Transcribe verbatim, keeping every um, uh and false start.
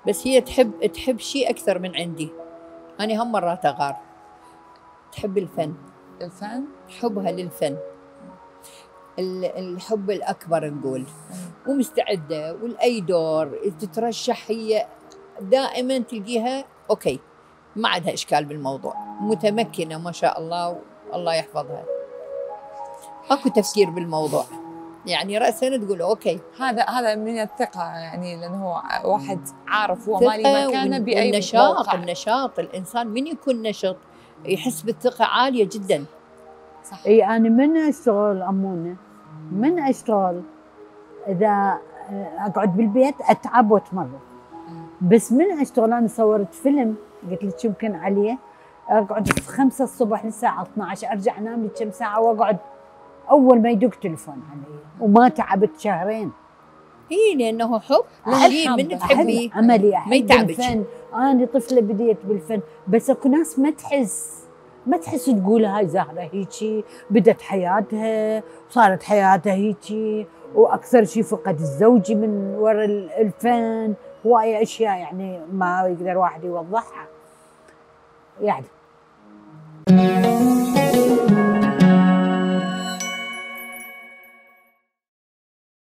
بس هي تحب تحب شيء اكثر من عندي. انا هم مرات اغار. تحب الفن. الفن؟ حبها للفن، الحب الاكبر نقول. ومستعده ولاي دور تترشح هي دائما تلقيها اوكي، ما عندها اشكال بالموضوع، متمكنه ما شاء الله والله يحفظها. اكو تفكير بالموضوع، يعني راسا تقول اوكي. هذا هذا من الثقه، يعني لانه هو واحد عارف هو مالي مكانه باي والنشاط موقع. النشاط الانسان من يكون نشط يحس بالثقه عاليه جدا. صح. اي انا من اشتغل امونه، من اشتغل اذا اقعد بالبيت اتعب واتمرض، بس من اشتغل انا صورت فيلم قلت لك يمكن عليه، اقعد خمسة الصبح للساعه اثنعش ارجع انام لي كم ساعه واقعد اول ما يدق تليفون علي، وما تعبت شهرين. اي لانه حب، شيء من تحبي عملي احب ما يتعبك. الفن، انا طفله بديت بالفن، بس اكو ناس ما تحس ما تحس تقول هاي زهره هيجي بدت حياتها وصارت حياتها هيجي، واكثر شيء فقد الزوجي من وراء الفن، هواي اشياء يعني ما يقدر واحد يوضحها يعني.